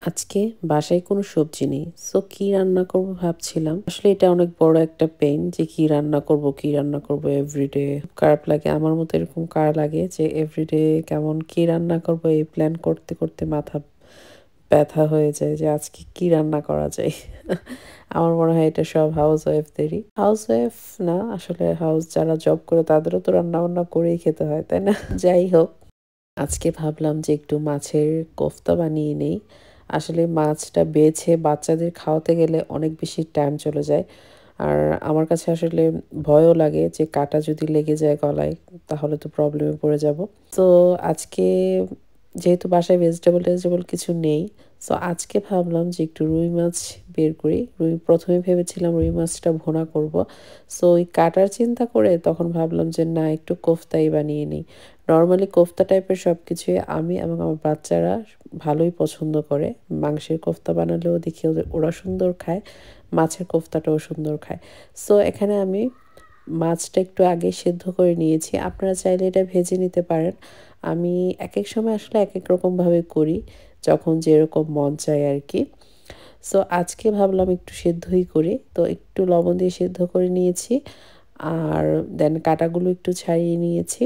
আজকে বাসায় কোনো সবজি নেই। সো কি রান্না করব ভাবছিলাম। আসলে এটা অনেক বড় একটা পেইন যে কি রান্না করব এভরিডে। খারাপ লাগে। আমার মতো এরকম কার লাগে যে এভরিডে কেমন কি রান্না করব এই প্ল্যান করতে, করতে মাথা ব্যথা হয়ে যায় যে আজকে কি রান্না করা যায়। আমার মনে হয় এটা সব হাউসওয়াইফদেরই। হাউসওয়াইফ না আসলে যারা জব করে তাদেরও তো রান্না-বান্না করেই খেতে হয়, তাই না? যাই হোক আজকে ভাবলাম যে একটু মাছের কোফতা বানিয়ে নেই। আসলে মাছটা বেছে বাচ্চাদের খাওয়াতে গেলে অনেক বেশি টাইম চলে যায়। আর আমার কাছে আসলে ভয়ও লাগে যে কাঁটা যদি লেগে যায় গলায় তাহলে তো প্রবলেমে পড়ে যাব। তো আজকে যেহেতু বাসায় ভেজিটেবল কিছু নেই, সো আজকে ভাবলাম যে একটু রুই মাছ বের করি। ১ম এ ভেবেছিলাম রুই মাছটা ভুনা করব। সো ওই কাটার চিন্তা করে তখন ভাবলাম যে না একটু কোফতাই বানিয়ে নিই। নরমালি কোফতা টাইপের সবকিছুই আমি এবং আমার বাচ্চারা ভালোই পছন্দ করে। মাংসের কোফতা বানালেও দেখি ওরা সুন্দর খায়। মাছের কোফতাটাও সুন্দর খায়। সো এখানে আমি মাছটা একটু আগে সেদ্ধ করে নিয়েছি। আপনারা চাইলে এটা ভেজে নিতে পারেন। আমি একেক সময় আসলে একেক রকমভাবে করি। যখন যেরকম মন চায় আরকি। সো আজকে ভাবলাম একটু সেদ্ধই করি। তো একটু লবণ দিয়ে সেদ্ধ করে নিয়েছি। আর দেন কাঁটাগুলো একটু ছাড়িয়ে নিয়েছি।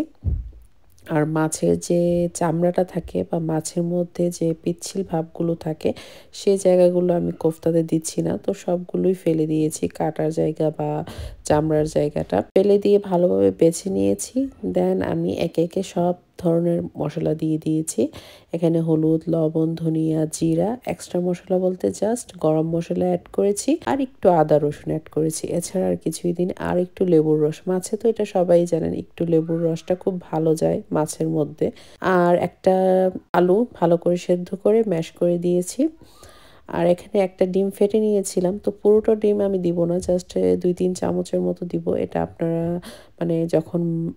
আর মাছের যে চামড়াটা থাকে বা মাছের মধ্যে যে পিচ্ছিল ভাবগুলো থাকে, সেই জায়গাগুলো আমি কোফতাতে দিচ্ছি না। তো সবগুলোই ফেলে দিয়েছি। কাটার জায়গা বা চামড়ার জায়গাটা ফেলে দিয়ে ভালোভাবে বেছে নিয়েছি। দেন আমি একে, একে সব ধরনের মসলা দিয়ে দিয়েছি। এখানে হলুদ, লবণ, ধনিয়া, জিরা, এক্সট্রা মসলা বলতে জাস্ট গরম মসলা এড করেছি আর একটু আদা রসুন এড করেছি। এছাড়া আর কিছুই দিইনি। আর একটু লেবুর রস। মাছে তো এটা সবাই জানেন একটু লেবুর রসটা খুব ভালো যায় মাছের মধ্যে। আর একটা আলু ভালো করে সেদ্ধ করে ম্যাশ করে দিয়েছি। আর এখানে একটা ডিম ফেটে নিয়েছিলাম। তো পুরোটা ডিম আমি দিব না। জাস্ট ২-৩ চামচের মতো দিব। এটা আপনারা মানে যখন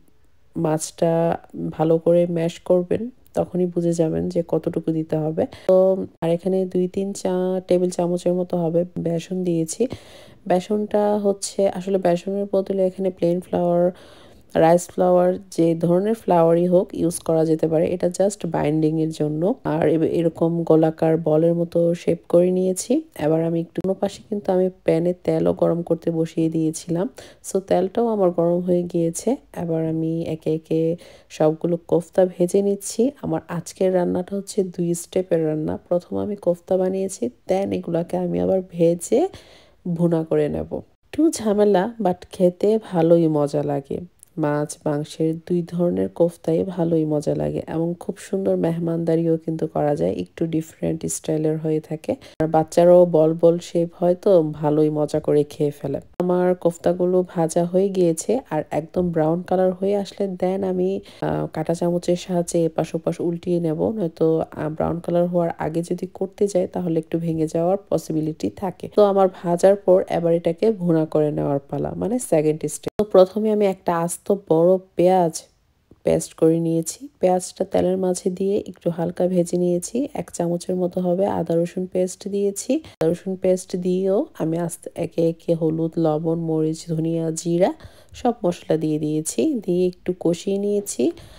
মাছটা ভালো করে ম্যাশ করবেন তখনই বুঝে যাবেন যে কতটুকু দিতে হবে। তো আর এখানে ২-৩ টেবিল চামচের মতো হবে বেসন দিয়েছি। বেসনটা হচ্ছে আসলে বেসনের বদলে এখানে প্লেন ফ্লাওয়ার, রাইস ফ্লাওয়ার যে ধরনের ফ্লাওয়ারই হোক ইউজ করা যেতে পারে। এটা জাস্ট বাইন্ডিং এর জন্য। আর এরকম গোলাকার বলের মতো শেপ করে নিয়েছি। এবার আমি একটু অন্য পাশে কিন্তু আমি প্যানে তেলও গরম করতে বসিয়ে দিয়েছিলাম। সো তেলটাও আমার গরম হয়ে গিয়েছে। এবার আমি একে, একে সবগুলো কোফতা ভেজে নিচ্ছি। আমার আজকের রান্নাটা হচ্ছে ২ স্টেপের রান্না। ১ম আমি কোফতা বানিয়েছি, দেন এগুলাকে আমি আবার ভেজে ভুনা করে নেব। একটু ঝামেলা বাট খেতে ভালোই মজা লাগে। মাছ, মাংসের ২ ধরনের কোফতাই ভালোই মজা লাগে এবং খুব সুন্দর মেহমানদারিও কিন্তু করা যায়। একটু ডিফারেন্ট স্টাইলের হয়ে থাকে। আর বাচ্চারাও বল, বল শেপ হয় তো ভালোই মজা করে খেয়ে ফেলে। আমার কোফতাগুলো ভাজা হয়ে গিয়েছে আর একদম ব্রাউন কালার হয়ে আসলে দেন আমি কাঁটা চামচের সাহায্যে এপাশ ওপাশ উল্টিয়ে নেব। নয়তো ব্রাউন কালার হওয়ার আগে যদি করতে যাই তাহলে একটু ভেঙে যাওয়ার পসিবিলিটি থাকে। তো আমার ভাজার পর এবার এটাকে ভুনা করে নেওয়ার পালা। মানে সেকেন্ড স্টেপ। তো ১ম এ আমি একটা আস্ত বড় পেঁয়াজ পেস্ট করে নিয়েছি। পেঁয়াজটা তেলের মাঝে দিয়ে একটু হালকা ভেজে নিয়েছি। ১ চামচের মতো হবে আদা রসুন পেস্ট দিয়েছি। আদা রসুন পেস্ট দিয়েও আমি একে, একে হলুদ, লবণ, মরিচ, ধনিয়া, জিরা সব মসলা দিয়ে দিয়েছি। দিয়ে একটু কষিয়ে নিয়েছি।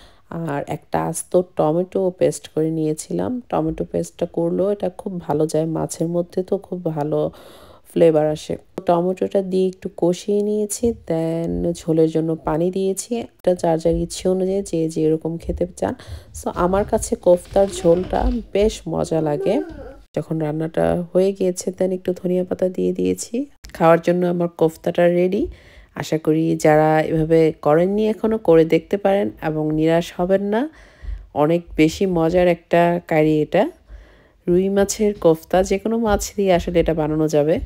আর একটা আস্ত টমেটো পেস্ট করে নিয়েছিলাম। টমেটো পেস্টটা করলেও এটা খুব ভালো যায়। মাছের মধ্যে তো খুব ভালো ফ্লেভার আসে। টমেটোটা দিয়ে একটু কষিয়ে নিয়েছি। দেন ঝোলের জন্য পানি দিয়েছি। এটা যার, যার ইচ্ছে অনুযায়ী যে যেরকম খেতে চান। সো আমার কাছে কোফতার ঝোলটা বেশ মজা লাগে। যখন রান্নাটা হয়ে গিয়েছে দেন একটু ধনিয়া পাতা দিয়ে দিয়েছি। খাওয়ার জন্য আমার কোফতাটা রেডি। আশা করি যারা এভাবে করেননি এখনো করে দেখতে পারেন এবং নিরাশ হবেন না। অনেক বেশি মজার একটা কারি এটা। রুই মাছের কোফতা যেকোনো মাছ দিয়ে আসলে এটা বানানো যাবে।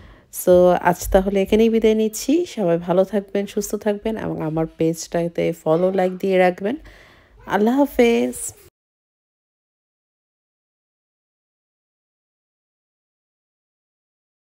সো আজ তাহলে এখানেই বিদায় নিচ্ছি। সবাই ভালো থাকবেন, সুস্থ থাকবেন এবং আমার পেজটাতে ফলো, লাইক দিয়ে রাখবেন। আল্লাহ হাফেজ।